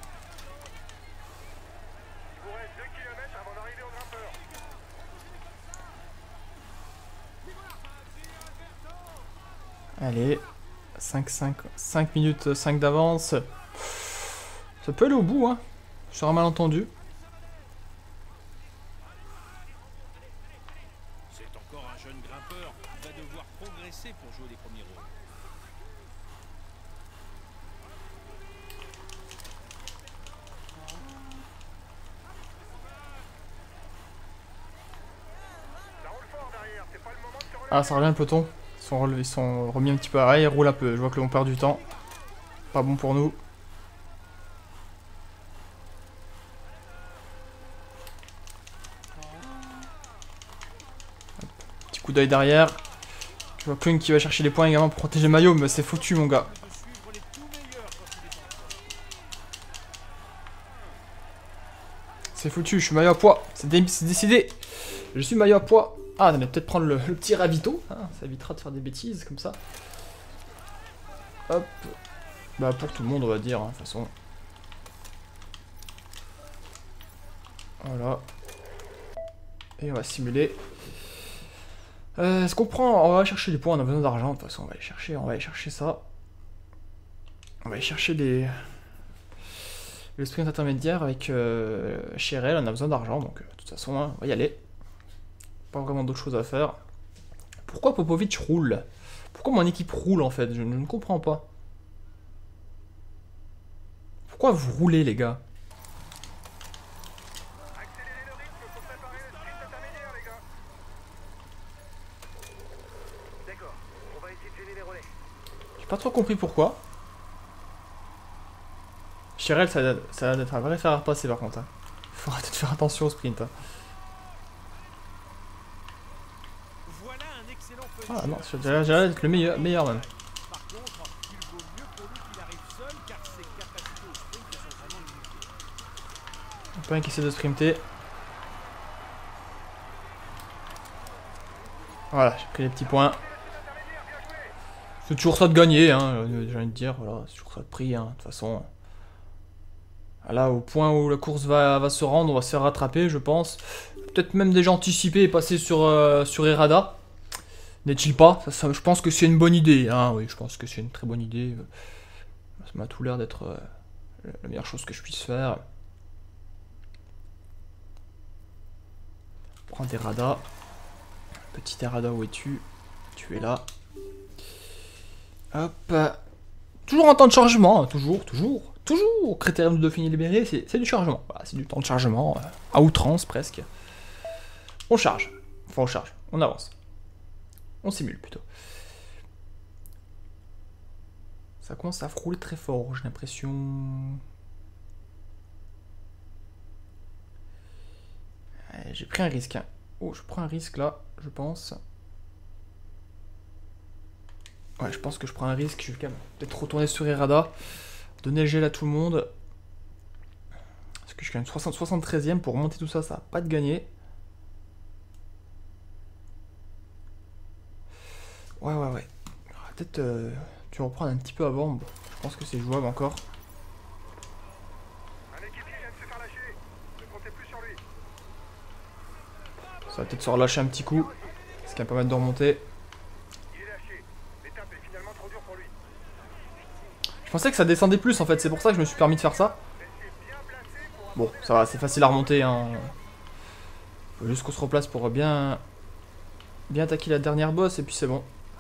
Allez, cinq, cinq, cinq minutes cinq d'avance. Ça peut aller au bout, hein. Sur un malentendu. C'est encore un jeune grimpeur. Il va devoir progresser pour jouer les premiers rôles. Ah, ça revient le peloton. Ils sont, ils sont remis un petit peu à l'arrière, ils roulent un peu. Je vois que là on perd du temps. Pas bon pour nous. Petit coup d'œil derrière. Je vois Klung qui va chercher les points également pour protéger le maillot, mais c'est foutu mon gars. C'est foutu, je suis maillot à poids. C'est décidé. Je suis maillot à poids. Ah, on va peut-être prendre le, le petit ravito. Hein, ça évitera de faire des bêtises comme ça. Hop. Bah pour tout le monde on va dire, hein, de toute façon. Voilà. Et on va simuler. Euh, Est-ce qu'on prend... On va chercher des points, on a besoin d'argent. De toute façon on va aller chercher, on va aller chercher ça. On va aller chercher les... Le sprint intermédiaire avec euh, Cherel, on a besoin d'argent. Donc euh, de toute façon hein, on va y aller. Pas vraiment d'autres choses à faire. Pourquoi Popovic roule? Pourquoi mon équipe roule en fait? Je ne, je ne comprends pas. Pourquoi vous roulez les gars? J'ai pas trop compris pourquoi. Cherel, ça, ça a d'être un vrai fer à repasser par contre. Hein. Faut arrêter de faire attention au sprint. Hein. Ah non, j'ai l'air d'être le meilleur, meilleur même. Par contre, il vaut mieux pour lui qu'il arrive seul car ses capacités au sprint sont vraiment limitées. On peut inquiéter de sprinter. Voilà, j'ai pris les petits points. C'est toujours ça de gagner, hein, j'ai envie de dire. Voilà, c'est toujours ça de prix, hein, de toute façon. Là, au point où la course va, va se rendre, on va se faire rattraper, je pense. Peut-être même déjà anticiper et passer sur, euh, sur Errada. N'est-il pas? ça, ça, Je pense que c'est une bonne idée. Hein, oui, je pense que c'est une très bonne idée. Ça m'a tout l'air d'être euh, la meilleure chose que je puisse faire. Prends Errada. Petit Errada, où es-tu? Tu es là. Hop. Toujours en temps de chargement. Hein, toujours, toujours, toujours. Critérium de Dauphiné libéré, c'est du chargement. Voilà, c'est du temps de chargement. Euh, à outrance presque. On charge. Enfin, on charge. On avance. On simule plutôt. Ça commence à rouler très fort, j'ai l'impression. J'ai pris un risque. Hein. Oh, je prends un risque là, je pense. Ouais, je pense que je prends un risque. Je vais quand même peut-être retourner sur Errada. Donner le gel à tout le monde. Parce que je suis quand même soixante, soixante-treizième pour remonter tout ça, ça va pas de gagner. Ouais, ouais, ouais. Peut-être euh, tu vas reprendre un petit peu avant. Bon, je pense que c'est jouable encore. Ça va peut-être se relâcher un petit coup. Ce qui va permettre de remonter. Je pensais que ça descendait plus en fait. C'est pour ça que je me suis permis de faire ça. Bon, ça va, c'est facile à remonter. Hein. Faut juste qu'on se replace pour bien, bien attaquer la dernière bosse et puis c'est bon.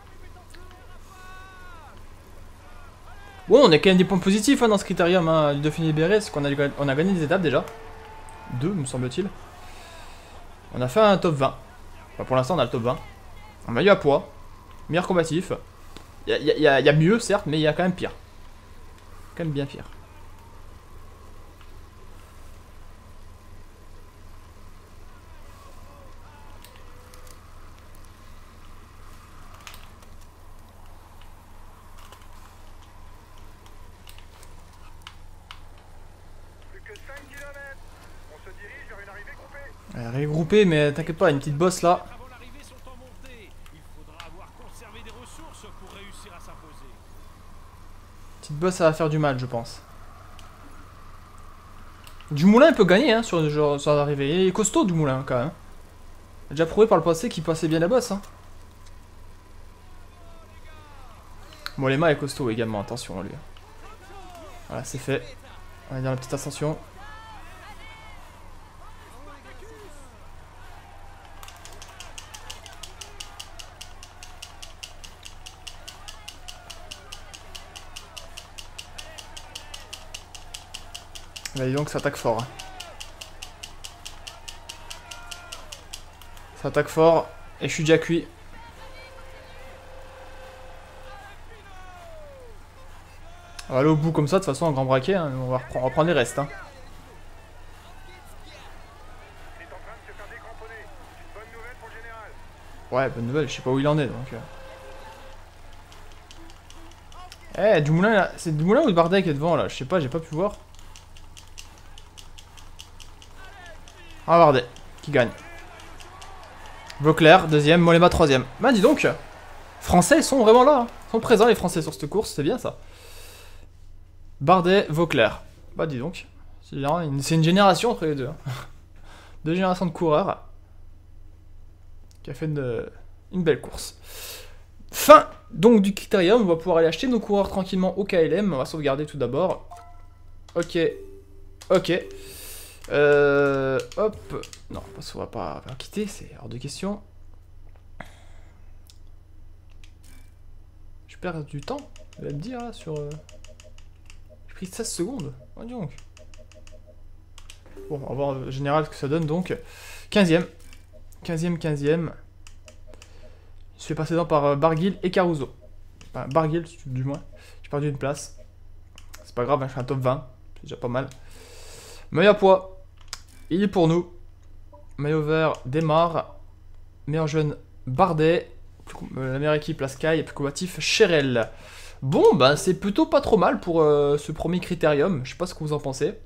Bon, on a quand même des points positifs hein, dans ce critérium hein, du Dauphiné libéré, c'est qu'on a, on a gagné des étapes déjà. Deux, me semble-t-il. On a fait un top vingt. Enfin, pour l'instant, on a le top vingt. On a maillot à poids. Meilleur combatif. Il y, y, y, y a mieux, certes, mais il y a quand même pire. Quand même bien pire. Ouais, regroupé, mais t'inquiète pas, une petite bosse là. Avant l'arrivée sont en montée. Il faudra avoir conservé des ressources pour réussir à s'imposer. Petite bosse, ça va faire du mal, je pense. Dumoulin, il peut gagner hein, sur, genre, sur l'arrivée. Il est costaud, Dumoulin, quand même. Il a déjà prouvé par le passé qu'il passait bien la bosse. Hein. Bon, les mains est costaud également, attention à lui. Voilà, c'est fait. On va dire la petite ascension. Bah dis donc, ça attaque fort. Hein. Ça attaque fort, et je suis déjà cuit. On va aller au bout comme ça, de toute façon, en grand braquet, hein. on, va reprendre, on va prendre les restes. Hein. Ouais, bonne nouvelle, je sais pas où il en est donc. Eh, hey, Dumoulin là, c'est Dumoulin ou Bardet qui est devant là? Je sais pas, j'ai pas pu voir. Ah, Bardet, qui gagne. Vauclair, deuxième, Mollema, troisième. Bah, dis donc, Français sont vraiment là. Hein. Ils sont présents les Français sur cette course, c'est bien ça. Bardet, Vauclair. Bah, dis donc. C'est une, une génération entre les deux. Hein. Deux générations de coureurs. Qui a fait une, une belle course. Fin donc du critérium, on va pouvoir aller acheter nos coureurs tranquillement au K L M. On va sauvegarder tout d'abord. Ok. Ok. Euh, hop. Non, parce qu'on va pas, pas quitter, c'est hors de question. Je perds du temps, je vais me dire là sur. Euh... J'ai pris seize secondes. Oh, dis donc. Bon, on va voir en général ce que ça donne donc. quinzième. quinzième, quinzième. Je suis passé dans par euh, Barguil et Caruso. Enfin, Barguil, du moins. J'ai perdu une place. C'est pas grave, hein, je suis un top vingt. C'est déjà pas mal. Meilleur poids. Il est pour nous. Maillot vert démarre. Meilleur jeune Bardet. La meilleure équipe, la Sky. Et plus combatif, Cherel. Bon, bah c'est plutôt pas trop mal pour euh, ce premier critérium. Je sais pas ce que vous en pensez.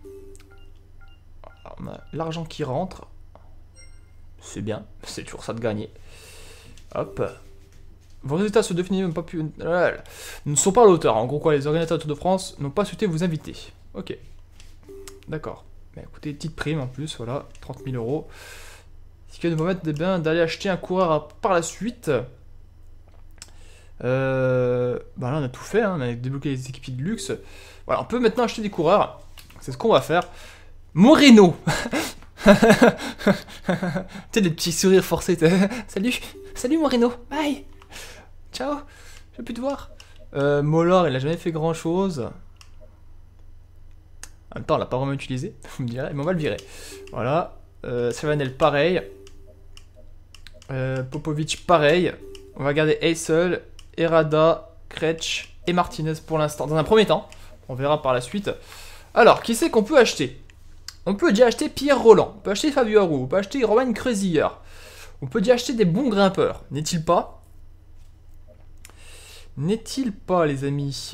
On a l'argent qui rentre. C'est bien. C'est toujours ça de gagner. Hop. Vos résultats se définissent même pas plus. Ne sont pas à l'auteur. En gros, quoi, les organisateurs du Tour de France n'ont pas souhaité vous inviter. Ok. D'accord. Bah, écoutez, petite prime en plus, voilà, trente mille euros. Ce qui va nous permettre eh bien, d'aller acheter un coureur à, par la suite. Euh, bah là, on a tout fait, hein, on a débloqué les équipiers de luxe. Voilà, on peut maintenant acheter des coureurs. C'est ce qu'on va faire. Moreno. Tu sais, les petits sourires forcés. Salut, salut Moreno, bye. Ciao, je vais plus te voir. Euh, Mollor, il a jamais fait grand chose. En même temps, on l'a pas vraiment utilisé, vous me direz, mais on va le virer. Voilà. Euh, Savanel, pareil. Euh, Popovic, pareil. On va garder Eisel, Herrada, Kretsch et Martinez pour l'instant. Dans un premier temps, on verra par la suite. Alors, qui c'est qu'on peut acheter? On peut déjà acheter Pierre Roland, on peut acheter Fabio Aru, on peut acheter Roman Kreuziger. On peut déjà acheter des bons grimpeurs, n'est-il pas? N'est-il pas, les amis?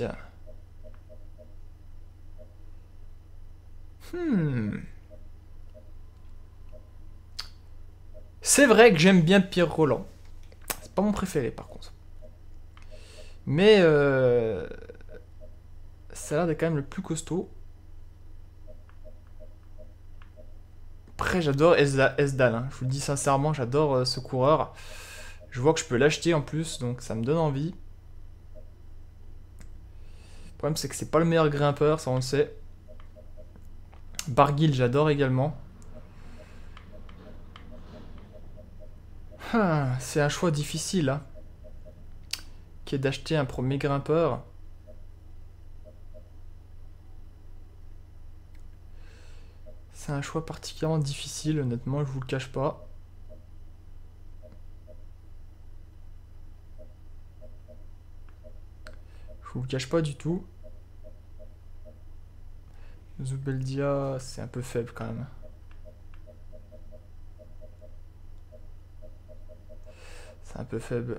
Hmm. C'est vrai que j'aime bien Pierre Roland. C'est pas mon préféré, par contre. Mais euh, ça a l'air d'être quand même le plus costaud. Après, j'adore Esdal, hein. Je vous le dis sincèrement, j'adore euh, ce coureur. Je vois que je peux l'acheter en plus, donc ça me donne envie. Le problème, c'est que c'est pas le meilleur grimpeur, ça on le sait. Barguil, j'adore également. Ah, c'est un choix difficile, hein, qui est d'acheter un premier grimpeur. C'est un choix particulièrement difficile, honnêtement, je vous le cache pas. Je vous le cache pas du tout. Zubeldia, c'est un peu faible quand même. C'est un peu faible.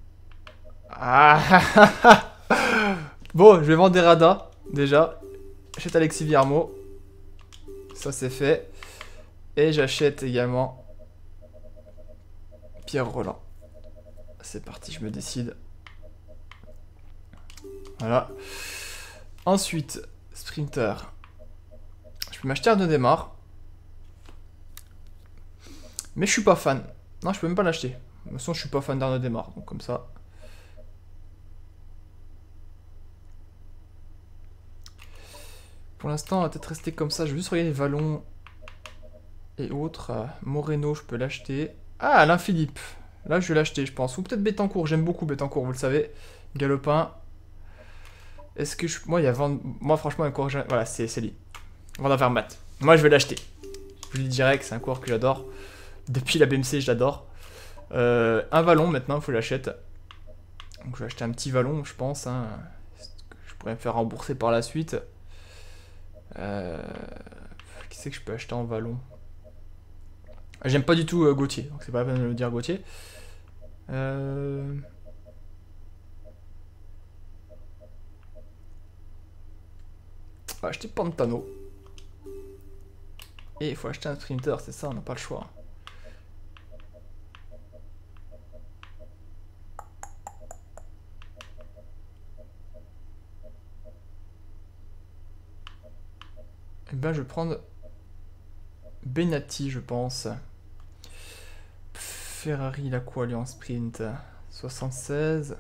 Ah. Bon, je vais vendre des Rada, déjà. J'achète Alexis Viermo. Ça c'est fait. Et j'achète également Pierre Roland. C'est parti, je me décide. Voilà. Ensuite, Sprinter. Je peux m'acheter un de démarre. Mais je suis pas fan. Non, je peux même pas l'acheter. De toute façon, je suis pas fan d'Arnaud Desmar. Donc comme ça. Pour l'instant, on va peut-être rester comme ça. Je vais juste regarder les Vallons et autres. Euh, Moreno, je peux l'acheter. Ah, Alain Philippe. Là, je vais l'acheter, je pense. Ou peut-être Bettencourt. J'aime beaucoup Bettencourt, vous le savez. Galopin. Est-ce que je... Moi, il y a Van... Moi, franchement, un coureur... Voilà, c'est lui. Van Avermaet. Moi, je vais l'acheter. Je vous le dis direct, c'est un coureur que j'adore. Depuis la B M C, je l'adore. Euh, un Vallon, maintenant, il faut que j'achète. Donc, je vais acheter un petit Vallon, je pense. Hein. Je pourrais me faire rembourser par la suite. Euh... Qui c'est que je peux acheter en Vallon? J'aime pas du tout euh, Gauthier, donc c'est pas la peine de le dire Gauthier. Euh... On va acheter Pantano. Et il faut acheter un Sprinter, c'est ça, on n'a pas le choix. Et ben je vais prendre Benatti, je pense. Ferrari, il a quoi lui en sprint? soixante-seize.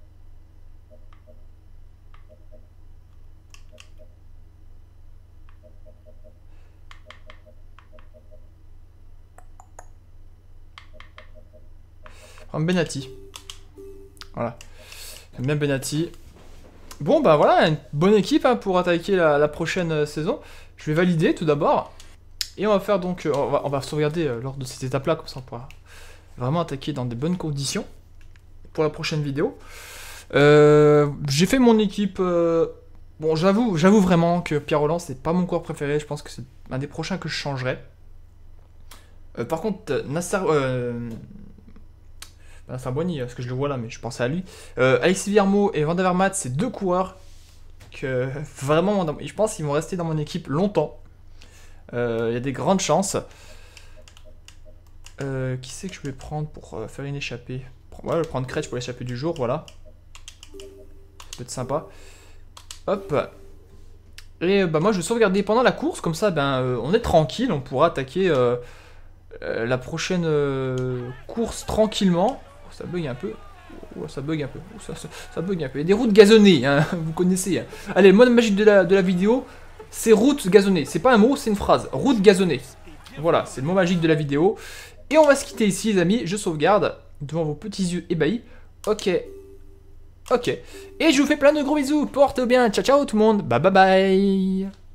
Prendre Benatti. Voilà. J'aime bien Benatti. Bon bah voilà, une bonne équipe hein, pour attaquer la, la prochaine euh, saison. Je vais valider tout d'abord. Et on va faire donc, euh, on, va, on va sauvegarder euh, lors de cette étape-là, comme ça on pourra vraiment attaquer dans des bonnes conditions pour la prochaine vidéo. Euh, J'ai fait mon équipe. Euh, bon, j'avoue, j'avoue vraiment que Pierre Roland c'est pas mon coureur préféré. Je pense que c'est un des prochains que je changerai. Euh, par contre, Nassar, euh, Nasser Boigny, parce que je le vois là, mais je pensais à lui. Euh, Alexis Viermo et Van Avermaet, c'est deux coureurs que vraiment, je pense qu'ils vont rester dans mon équipe longtemps. Il euh, y a des grandes chances. Euh, qui c'est que je vais prendre pour euh, faire une échappée? Ouais, je vais prendre Kretsch pour l'échappée du jour, voilà. Ça peut être sympa. Hop. Et bah moi je vais sauvegarder pendant la course, comme ça ben euh, on est tranquille, on pourra attaquer euh, euh, la prochaine euh, course tranquillement. Oh, ça bug un peu. Oh, ça bug un peu. Oh, ça, ça, ça bug un peu. Il y a des routes gazonnées, hein, vous connaissez. Hein. Allez, le mode magique de la, de la vidéo, c'est route gazonnée. C'est pas un mot, c'est une phrase. Route gazonnée. Voilà, c'est le mot magique de la vidéo. Et on va se quitter ici, les amis. Je sauvegarde devant vos petits yeux ébahis. Ok. Ok. Et je vous fais plein de gros bisous. Portez bien. Ciao, ciao tout le monde. Bye, bye, bye.